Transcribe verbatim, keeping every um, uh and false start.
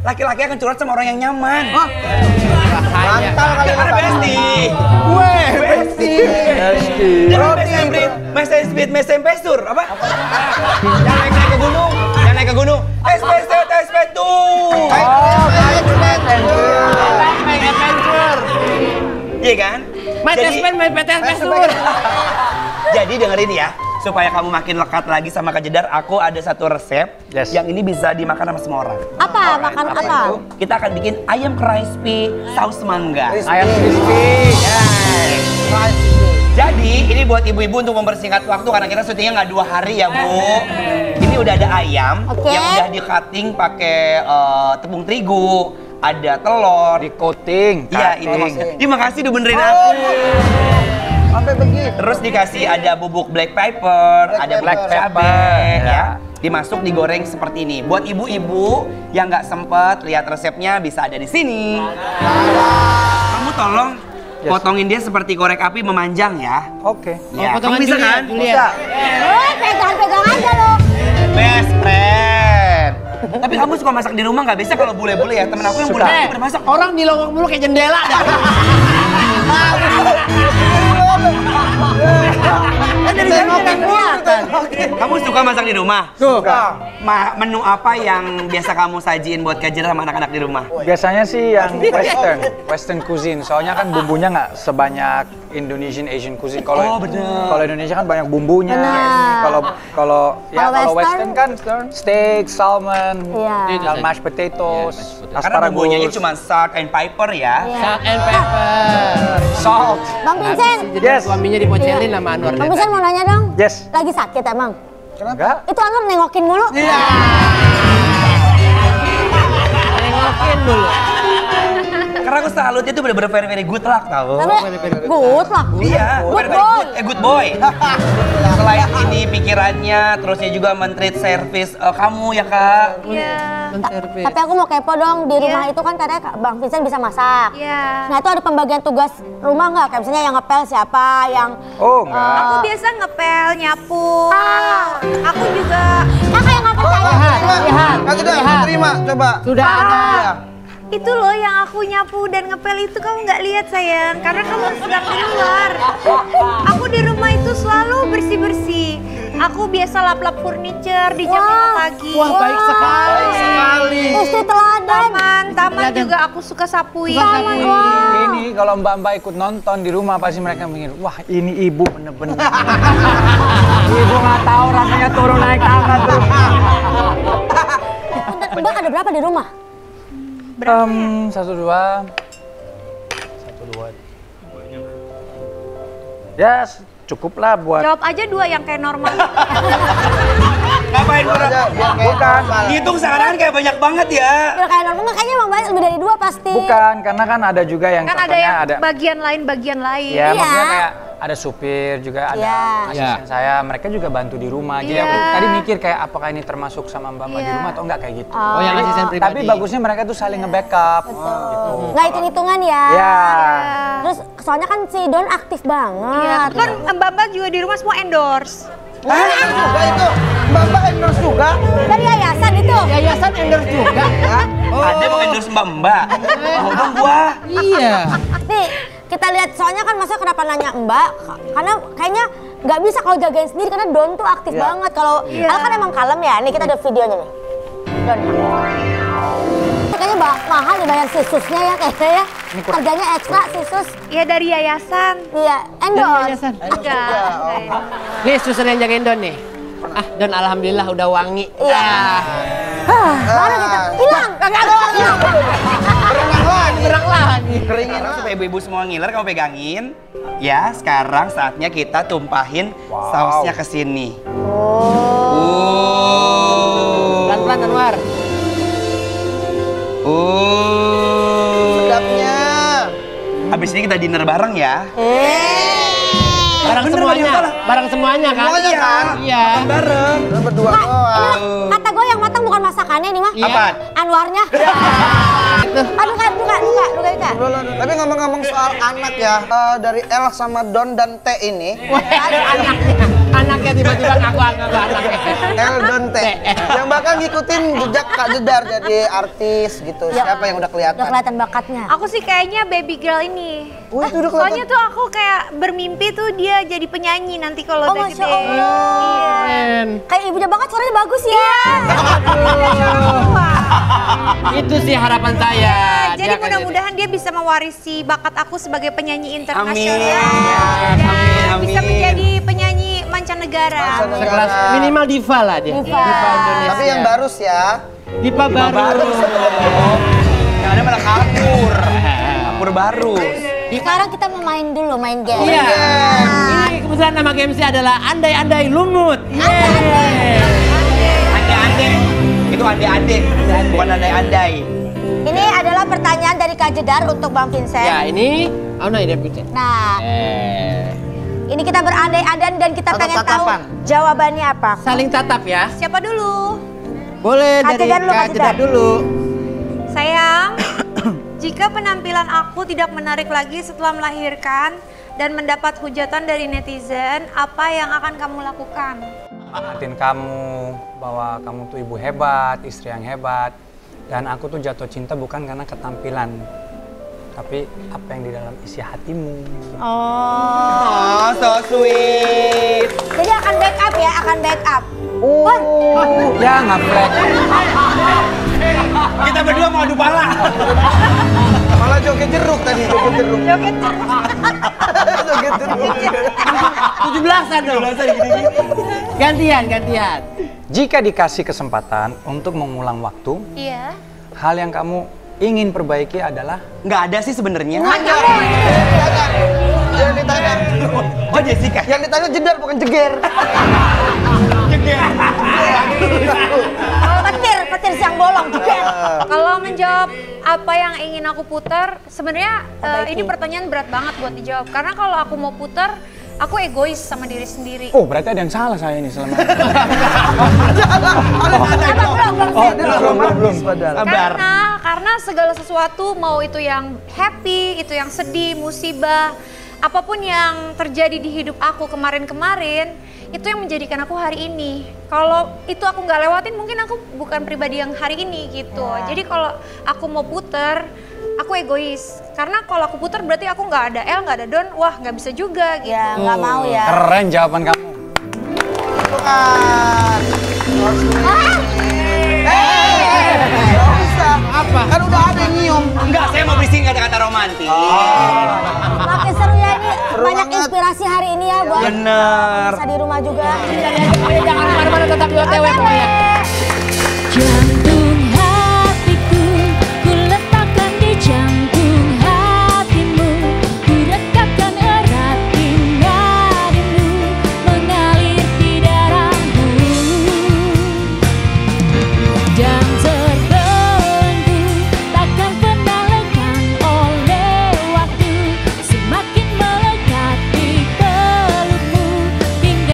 laki-laki akan curhat sama orang yang nyaman. Oh. Mantal kali karena Besti. Gue Besti. Besti. Mesin speed, mesin pesur, apa? Yang naik naik ke gunung, yang naik ke gunung. S P S S P tuh. Oh, Bike Adventure. Iya kan? Main tespen, main P T S pesur. Jadi dengerin ya. Supaya kamu makin lekat lagi sama Kak Jedar, aku ada satu resep yes. yang ini bisa dimakan sama semua orang. Apa? Makan apa? apa? Itu, kita akan bikin ayam crispy saus mangga. Ayam crispy. Yes. Jadi ini buat ibu-ibu untuk mempersingkat waktu karena kita syutingnya nggak dua hari ya Bu. Ini udah ada ayam okay. yang udah di cutting pakai uh, tepung terigu, ada telur, di coating. Iya ini maksudnya. Terima kasih udah benerin aku. Sampai begitu. Terus dikasih ada bubuk black pepper, Black ada pepper. black cabai, Pepper, ya. ya. Dimasuk digoreng seperti ini. Buat ibu-ibu yang nggak sempet lihat resepnya bisa ada di sini. Kamu tolong Yes. potongin dia seperti korek api memanjang ya. Oke. Ya, Oh, kamu bisa Julia, kan? Julia. Bisa. Oh, pegang-pegang aja lo. Best friend. Tapi kamu suka masak di rumah nggak? Biasa kalau bule-bule ya, temen aku yang Suka. bule-bule pada masak. Orang di lowong mulu kayak jendela dah. Kan dari sana kan kelihatan. Kamu suka masak di rumah? Suka. Ma menu apa yang biasa kamu sajiin buat Kak Jedar sama anak-anak di rumah? Biasanya sih yang western, western cuisine. Soalnya kan bumbunya nggak sebanyak Indonesian Asian cuisine. Kalau Oh, bener. kalau Indonesia kan banyak bumbunya. Bener. Kalau kalau ya Kalau kalau western? western kan steak, salmon, Iya. dan mashed potatoes, Karena bumbunya asparagus, cuma salt and pepper ya. Iya. Salt and pepper. salt. Bang Vincent. Jadi Yes. suaminya dipocelin sama Anwar. Bang Vincent mau nanya dong. Yes. Lagi sakit emang? Enggak. Itu Anwar nengokin mulu. Iya. Nengokin dulu. Karena aku salutnya tuh bener-bener very very good luck tau. Tapi good lah. Iya, Good very very boy. good, eh good boy. Selain ini pikirannya, terusnya juga men-treat service eh, kamu ya Kak. Iya. Menservis. Tapi aku mau kepo dong, di rumah Iya. itu kan katanya Kak Bang Vincent bisa masak. Iya. Nah itu ada pembagian tugas rumah nggak? Kayak misalnya yang ngepel siapa, yang... Oh, enggak. Aku biasa ngepel, nyapu. Aku juga Kakak yang nggak percaya. Lihat. Kak Jedar, terima, coba. Sudah ada. itu loh yang aku nyapu dan ngepel itu kamu nggak lihat sayang, karena kamu sedang keluar. Aku di rumah itu selalu bersih-bersih. Aku biasa lap-lap furniture di jam lima pagi. Wah, baik sekali. sekali. Istri teladan. Taman, taman juga aku suka sapuin. Taman, wah. Ini kalau mbak-mbak ikut nonton di rumah pasti mereka mikir, wah ini ibu bener-bener. Ibu nggak tahu rasanya turun naik tangga tuh. Mbak ada berapa di rumah? Berapa Um, satu dua, satu dua. Ya cukup lah buat. Jawab aja dua yang kayak normal. Ngapain kurang? Bukan. Dihitung sekarang kayak banyak banget ya. Ya kayak normal kayaknya Bang Bayu lebih dari dua pasti. Bukan, karena kan ada juga yang Kan ada contohnya yang ada. bagian lain, bagian lain. Ya, Iya. maksudnya kayak ada supir juga, ada Iya. asisten saya, mereka juga bantu di rumah. Jadi Iya. aku tadi mikir kayak apakah ini termasuk sama mbak-mbak di Iya. rumah atau enggak kayak gitu. Oh, yang asisten pribadi. Tapi bagusnya mereka tuh saling nge-backup. Gitu. Nggak hitung-hitungan ya. Ya. Terus soalnya kan si Don aktif banget. Iya, kan mbak-mbak juga di rumah semua endorse. Endorse juga itu. Mbak-mbak endorse juga. Dari yayasan itu. Yayasan endorse juga. Ada mau endorse mbak-mbak. Mau dong gua. Iya. Nih, kita lihat soalnya kan masa kenapa nanya Mbak? Karena kayaknya nggak bisa kalau jagain sendiri karena Don tuh aktif banget. Kalau Iya. Al kan emang kalem ya. Nih kita ada videonya nih. Don. Kayaknya bah- mahal dibayar sisusnya ya kayaknya ya. Kerjanya ekstra sisus. Iya dari yayasan. Iya, endorse. Yayasan. Enggak. enggak. Nih suster yang jagain Don nih. Ah, Don alhamdulillah udah wangi. Iya. Ah. Hah, baru gitu. Hilang. Kagak ada. Hilang. Berenang lagi. Berang lagi. Keringin supaya ibu-ibu semua ngiler, kamu pegangin. Ya, sekarang saatnya kita tumpahin sausnya ke sini. Oh. Pelan-pelan Anwar. Oh. Sedapnya. Habis ini kita dinner bareng ya. Barang Bener, semuanya. Bang, salah. Barang semuanya kan? Semuanya kan? Iya. Makan bareng. Lu berdua Kak, doang. ini kata gue yang matang bukan masakannya nih mah. Iya. Apaan? Anwarnya. Aduh kak, aduh kak, aduh kak, aduh kak. Eh, Tapi ngomong-ngomong soal anak ya, eh, dari El sama Don dan T ini, Wah, ada anaknya. Anaknya tiba-tiba ngaku-ngaku anaknya. El Don T, yang bakal ngikutin jejak Kak Jedar jadi artis gitu. Ya. Siapa yang udah kelihatan? Udah kelihatan bakatnya. Aku sih kayaknya baby girl ini. Wih, itu udah kelihatan. Soalnya tuh aku kayak bermimpi tuh dia jadi penyanyi nanti kalau Oh, udah Masya gede. Allah. Iya. Keren. Kayak ibunya banget, suaranya bagus ya. Itu sih harapan saya. Jadi Dia akan mudah-mudahan dia bisa mewarisi bakat aku sebagai penyanyi internasional. Amin. Dan Amin, bisa amin. menjadi penyanyi mancanegara. Mancanegara. sekelas minimal diva lah dia. Diva. Indonesia. Tapi yang barus ya. Diva baru. Baru yang ada malah kapur. Kapur baru. Sekarang kita mau main dulu, main game. Iya. Ini kebetulan nama gamesnya adalah andai-andai lumut. Yeay. Andai-andai. Itu andai-andai, bukan andai-andai. Ini adalah pertanyaan dari Kak Jedar untuk Bang Vincent. Ya ini, oh no ide Vincent. Nah, Eh, ini kita berandai-andai dan kita Atau pengen tahu tatapan. jawabannya apa. saling tatap ya. Siapa dulu? Boleh Kak dari Jedar dulu, Kak Kak Jedar Jedar. dulu. Sayang, jika penampilan aku tidak menarik lagi setelah melahirkan dan mendapat hujatan dari netizen, apa yang akan kamu lakukan? Ngatin kamu bahwa kamu tuh ibu hebat, istri yang hebat. Dan aku tuh jatuh cinta bukan karena ketampilan, tapi apa yang di dalam isi hatimu. Oh, so sweet. Jadi akan backup ya, akan backup. Oh, ya ngaplek. Kita berdua mau adu pala. Malah joget jeruk tadi, joget jeruk. Joget Joget jeruk. tujuh belasan dong. Gantian, gantian. Jika dikasih kesempatan untuk mengulang waktu, Iya. hal yang kamu ingin perbaiki adalah Nggak ada sih sebenarnya. Yang ditanya, Oh Jessica. yang ditanya Jedar bukan jeger. Petir, petir siang bolong juga. Kalau menjawab apa yang ingin aku putar, sebenarnya eh, Perbaiki. ini pertanyaan berat banget buat dijawab. Karena kalau aku mau putar, aku egois sama diri sendiri. oh berarti ada yang salah saya ini selama ini. Oh, belum, belum, belum. Padahal. Sabar. Karena karena segala sesuatu mau itu yang happy, itu yang sedih, musibah, apapun yang terjadi di hidup aku kemarin-kemarin, itu yang menjadikan aku hari ini. Kalau itu aku nggak lewatin, mungkin aku bukan pribadi yang hari ini gitu. Jadi kalau aku mau puter, aku egois. Karena kalau aku puter berarti aku nggak ada El, nggak ada Don, wah nggak bisa juga gitu. Ya, nggak mau ya. Keren jawaban kamu. Bukan. Nggak usah. Apa? Kan udah ada yang nyium. Enggak, saya mau berisihin kata-kata romantis. Makin seru ya ini. Banyak banget. inspirasi hari ini ya buat Bener. bisa di rumah juga. Jangan kemana-mana tetap di O T W pokoknya.